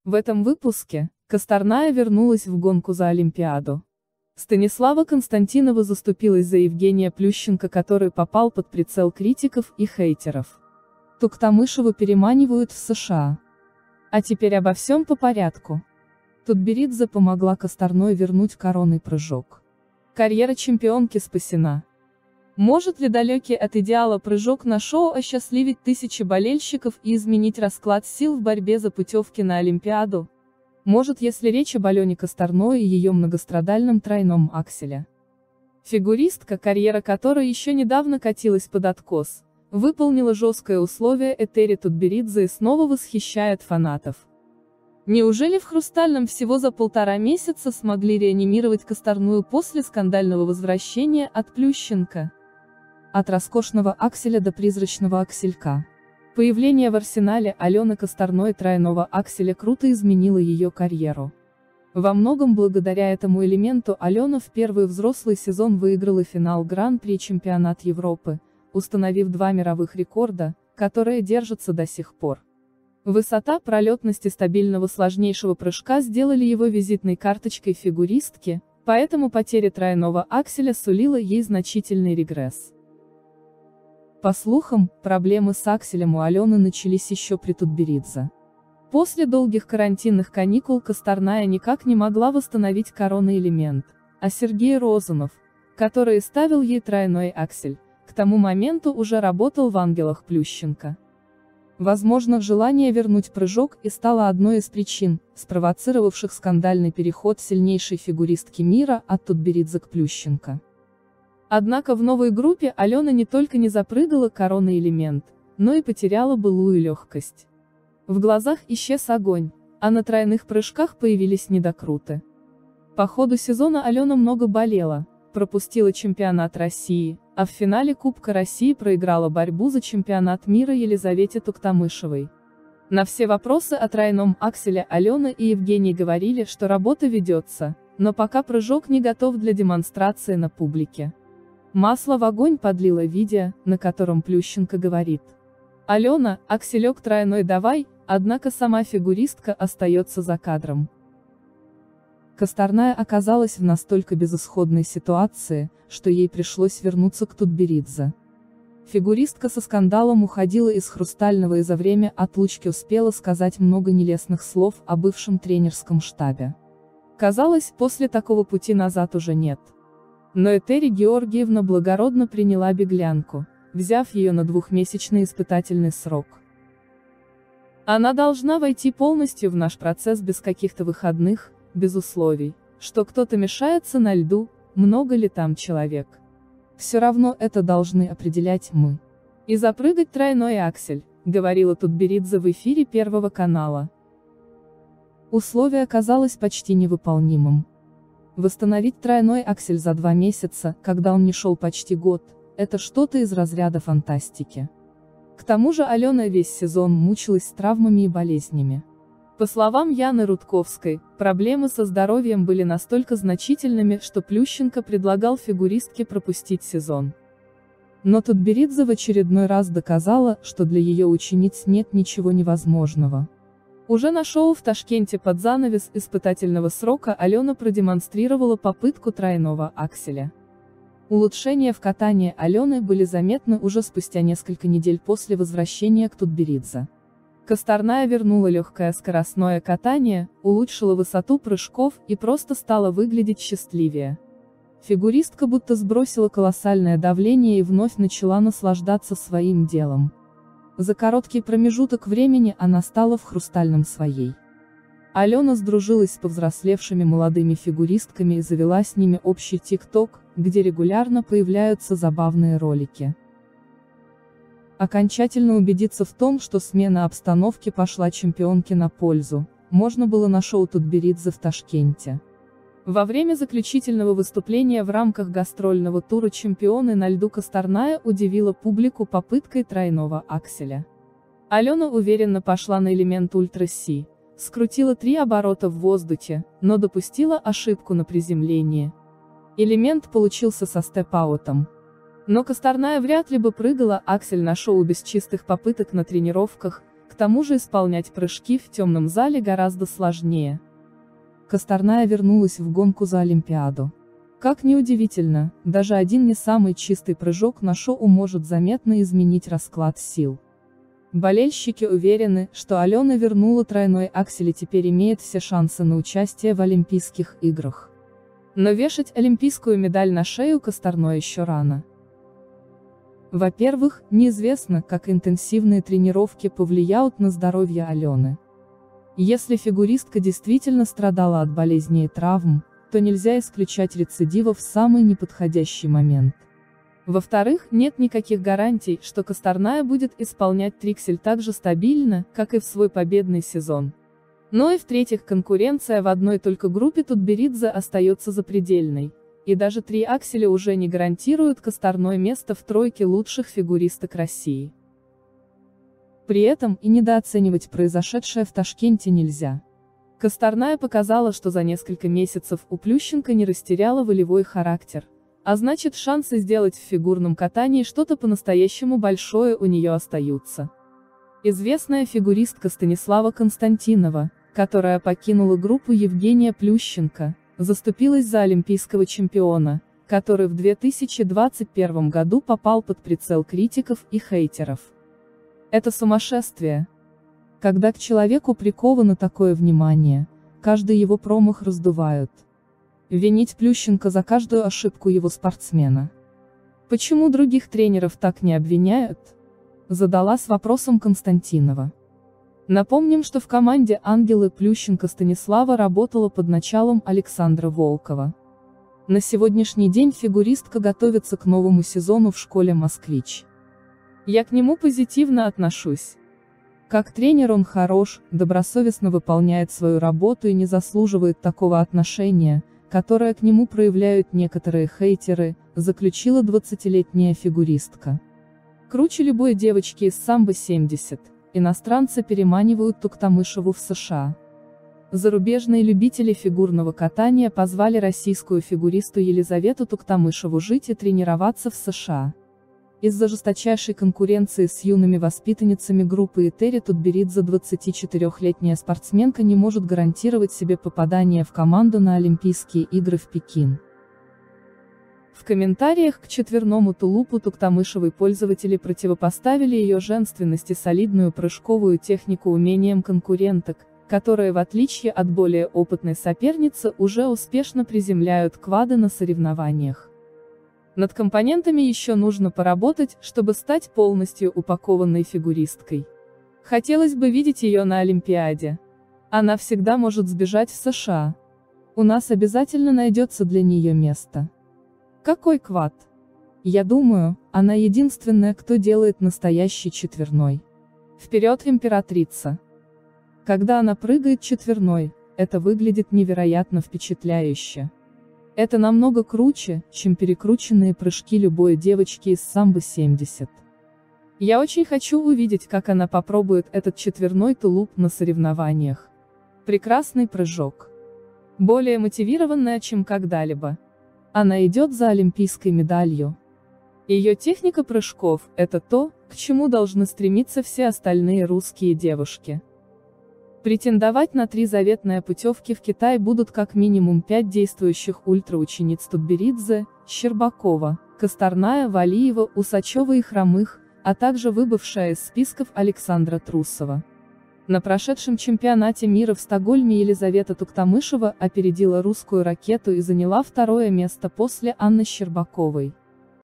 В этом выпуске Косторная вернулась в гонку за Олимпиаду. Станислава Константинова заступилась за Евгения Плющенко, который попал под прицел критиков и хейтеров. Туктамышеву переманивают в США. А теперь обо всем по порядку. Тутберидзе помогла Косторной вернуть коронный прыжок. Карьера чемпионки спасена. Может ли далекий от идеала прыжок на шоу осчастливить тысячи болельщиков и изменить расклад сил в борьбе за путевки на Олимпиаду? Может, если речь об Алене Косторной и ее многострадальном тройном акселе. Фигуристка, карьера которой еще недавно катилась под откос, выполнила жесткое условие Этери Тутберидзе и снова восхищает фанатов. Неужели в «Хрустальном» всего за 1,5 месяца смогли реанимировать Косторную после скандального возвращения от Плющенко? От роскошного акселя до призрачного акселька. Появление в арсенале Алены Косторной тройного акселя круто изменило ее карьеру. Во многом благодаря этому элементу Алена в первый взрослый сезон выиграла финал Гран-при Чемпионат Европы, установив 2 мировых рекорда, которые держатся до сих пор. Высота, пролетность и стабильного сложнейшего прыжка сделали его визитной карточкой фигуристки, поэтому потеря тройного акселя сулила ей значительный регресс. По слухам, проблемы с акселем у Алены начались еще при Тутберидзе. После долгих карантинных каникул Косторная никак не могла восстановить коронный элемент, а Сергей Розанов, который ставил ей тройной аксель, к тому моменту уже работал в «Ангелах» Плющенко. Возможно, желание вернуть прыжок и стало одной из причин, спровоцировавших скандальный переход сильнейшей фигуристки мира от Тутберидзе к Плющенко. Однако в новой группе Алена не только не запрыгала коронный элемент, но и потеряла былую легкость. В глазах исчез огонь, а на тройных прыжках появились недокруты. По ходу сезона Алена много болела, пропустила чемпионат России, а в финале Кубка России проиграла борьбу за чемпионат мира Елизавете Туктамышевой. На все вопросы о тройном акселе Алена и Евгений говорили, что работа ведется, но пока прыжок не готов для демонстрации на публике. Масло в огонь подлило видео, на котором Плющенко говорит: «Алена, акселек тройной давай», однако сама фигуристка остается за кадром. Косторная оказалась в настолько безысходной ситуации, что ей пришлось вернуться к Тутберидзе. Фигуристка со скандалом уходила из «Хрустального» и за время отлучки успела сказать много нелестных слов о бывшем тренерском штабе. Казалось, после такого пути назад уже нет. Но Этери Георгиевна благородно приняла беглянку, взяв ее на 2-месячный испытательный срок. Она должна войти полностью в наш процесс без каких-то выходных, без условий, что кто-то мешается на льду, много ли там человек. Все равно это должны определять мы. И запрыгать тройной аксель, говорила Тутберидзе в эфире Первого канала. Условие оказалось почти невыполнимым. Восстановить тройной аксель за 2 месяца, когда он не шел почти год, это что-то из разряда фантастики. К тому же Алена весь сезон мучилась с травмами и болезнями. По словам Яны Рудковской, проблемы со здоровьем были настолько значительными, что Плющенко предлагал фигуристке пропустить сезон. Но Тутберидзе в очередной раз доказала, что для ее учениц нет ничего невозможного. Уже на шоу в Ташкенте под занавес испытательного срока Алена продемонстрировала попытку тройного акселя. Улучшения в катании Алены были заметны уже спустя несколько недель после возвращения к Тутберидзе. Косторная вернула легкое скоростное катание, улучшила высоту прыжков и просто стала выглядеть счастливее. Фигуристка будто сбросила колоссальное давление и вновь начала наслаждаться своим делом. За короткий промежуток времени она стала в «Хрустальном» своей. Алена сдружилась с повзрослевшими молодыми фигуристками и завела с ними общий ТикТок, где регулярно появляются забавные ролики. Окончательно убедиться в том, что смена обстановки пошла чемпионке на пользу, можно было на шоу Тутберидзе в Ташкенте. Во время заключительного выступления в рамках гастрольного тура «Чемпионы на льду» Косторная удивила публику попыткой тройного акселя. Алена уверенно пошла на элемент ультра-си, скрутила 3 оборота в воздухе, но допустила ошибку на приземлении. Элемент получился со степ-аутом. Но Косторная вряд ли бы прыгала аксель на шоу без чистых попыток на тренировках, К тому же исполнять прыжки в темном зале гораздо сложнее. Косторная вернулась в гонку за Олимпиаду. Как ни удивительно, даже один не самый чистый прыжок на шоу может заметно изменить расклад сил. Болельщики уверены, что Алена вернула тройной аксель и теперь имеет все шансы на участие в Олимпийских играх. Но вешать олимпийскую медаль на шею Косторной еще рано. Во-первых, неизвестно, как интенсивные тренировки повлияют на здоровье Алены. Если фигуристка действительно страдала от болезней и травм, то нельзя исключать рецидива в самый неподходящий момент. Во-вторых, нет никаких гарантий, что Косторная будет исполнять триксель так же стабильно, как и в свой победный сезон. Но и в-третьих, конкуренция в одной только группе Тутберидзе остается запредельной, и даже 3 акселя уже не гарантируют Косторной место в тройке лучших фигуристок России. При этом и недооценивать произошедшее в Ташкенте нельзя. Косторная показала, что за несколько месяцев у Плющенко не растеряла волевой характер, а значит шансы сделать в фигурном катании что-то по-настоящему большое у нее остаются. Известная фигуристка Станислава Константинова, которая покинула группу Евгения Плющенко, заступилась за олимпийского чемпиона, который в 2021 году попал под прицел критиков и хейтеров. Это сумасшествие. Когда к человеку приковано такое внимание, каждый его промах раздувают. Винить Плющенко за каждую ошибку его спортсмена. Почему других тренеров так не обвиняют? Задалась вопросом Константинова. Напомним, что в команде «Ангелы» Плющенко Станислава работала под началом Александра Волкова. На сегодняшний день фигуристка готовится к новому сезону в школе «Москвич». Я к нему позитивно отношусь. Как тренер он хорош, добросовестно выполняет свою работу и не заслуживает такого отношения, которое к нему проявляют некоторые хейтеры, заключила 20-летняя фигуристка. Круче любой девочки из самбо-70, иностранцы переманивают Туктамышеву в США. Зарубежные любители фигурного катания позвали российскую фигуристу Елизавету Туктамышеву жить и тренироваться в США. Из-за жесточайшей конкуренции с юными воспитанницами группы Этери Тутберидзе 24-летняя спортсменка не может гарантировать себе попадание в команду на Олимпийские игры в Пекин. В комментариях к четверному тулупу Туктамышевой пользователи противопоставили ее женственность и солидную прыжковую технику умениям конкуренток, которые в отличие от более опытной соперницы уже успешно приземляют квады на соревнованиях. Над компонентами еще нужно поработать, чтобы стать полностью упакованной фигуристкой. Хотелось бы видеть ее на Олимпиаде. Она всегда может сбежать в США. У нас обязательно найдется для нее место. Какой квад? Я думаю, она единственная, кто делает настоящий четверной. Вперед, императрица! Когда она прыгает четверной, это выглядит невероятно впечатляюще. Это намного круче, чем перекрученные прыжки любой девочки из самбо-70. Я очень хочу увидеть, как она попробует этот четверной тулуп на соревнованиях. Прекрасный прыжок. Более мотивированная, чем когда-либо. Она идет за олимпийской медалью. Ее техника прыжков – это то, к чему должны стремиться все остальные русские девушки. Претендовать на 3 заветные путевки в Китай будут как минимум 5 действующих ультраучениц Тутберидзе, Щербакова, Косторная, Валиева, Усачева и Хромых, а также выбывшая из списков Александра Трусова. На прошедшем чемпионате мира в Стокгольме Елизавета Туктамышева опередила русскую ракету и заняла 2-е место после Анны Щербаковой.